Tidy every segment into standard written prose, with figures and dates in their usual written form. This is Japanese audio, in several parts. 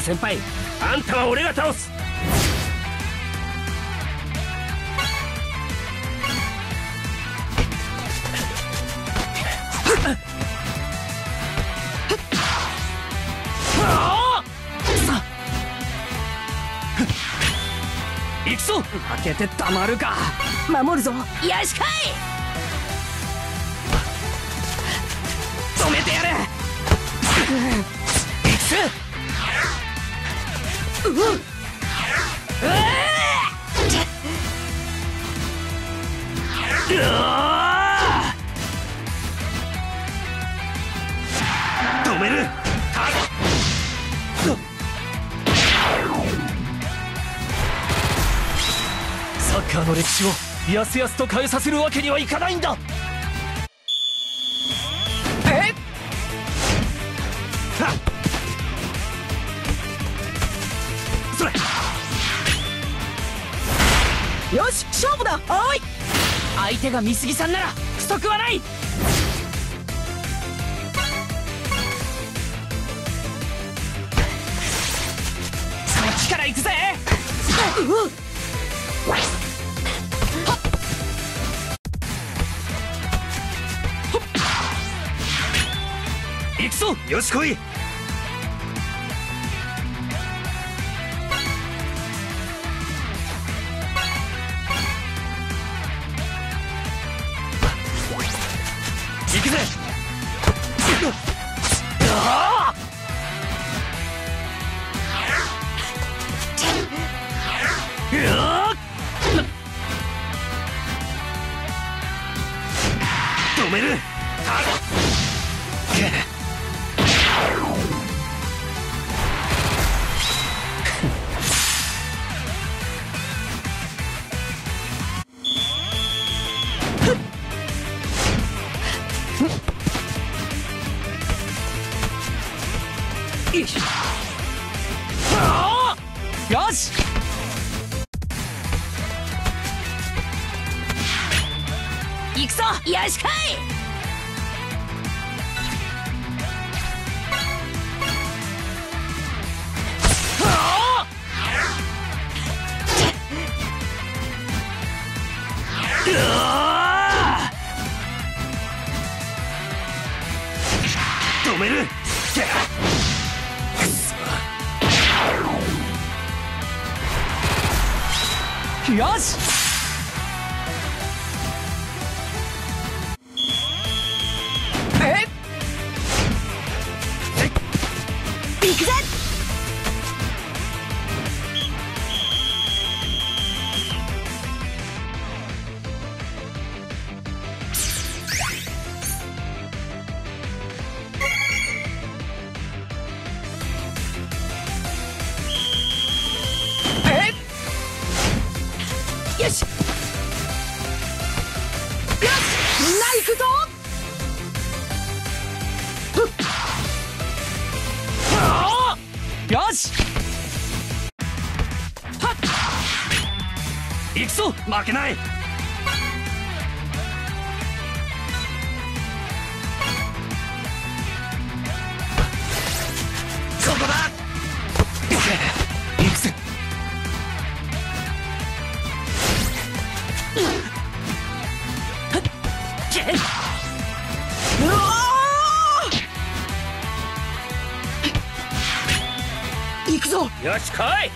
先輩、あんたは俺が倒す。行くぞ。負けてたまるか。守るぞ。よしかい。止めてやれ。行くぜ。止める。サッカーの歴史をやすやすと変えさせるわけにはいかないんだ。それ。よし、勝負だ。おい、相手が美杉さんなら不足はない。そっちから行くぜ。行くぞ。よし来い。行くぜ。止める。よし。行くぞ。よしかい。止める。よし。行くぜ。よし。よし、みんな行くぞ。よし。はっ、行くぞ。負けない。ここだ。行くぜ。行くぞ。よし来い。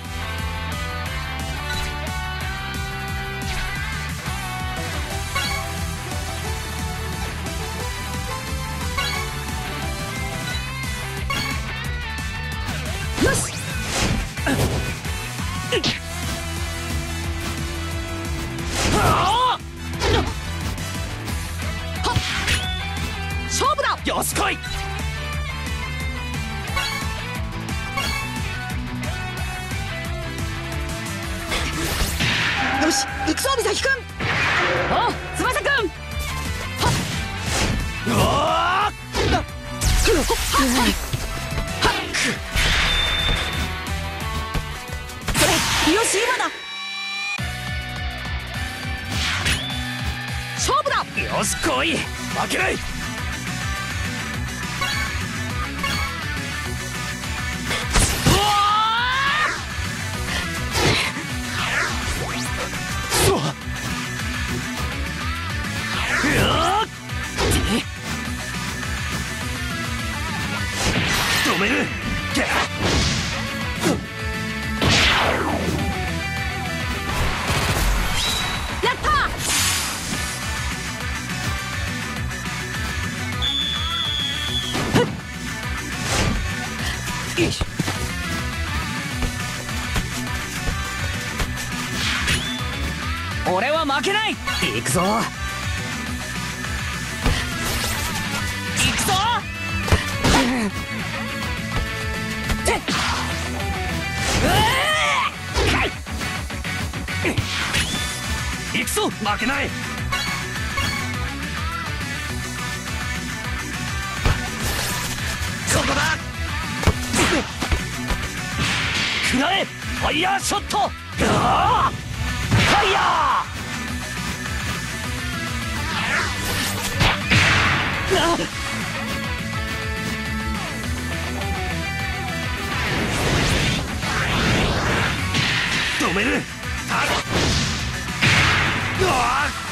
よし。勝負だ。よし来い。よし、行くぞ美咲くん。おう、翼くん。はっ、うわー。それ、よし今だ。勝負だ。よし来い。負けない。うわ俺は負けない。行くぞ行くぞ。行くぞ。負けない。ここだ。食らえファイヤーショット。ファイヤー。止める。うわー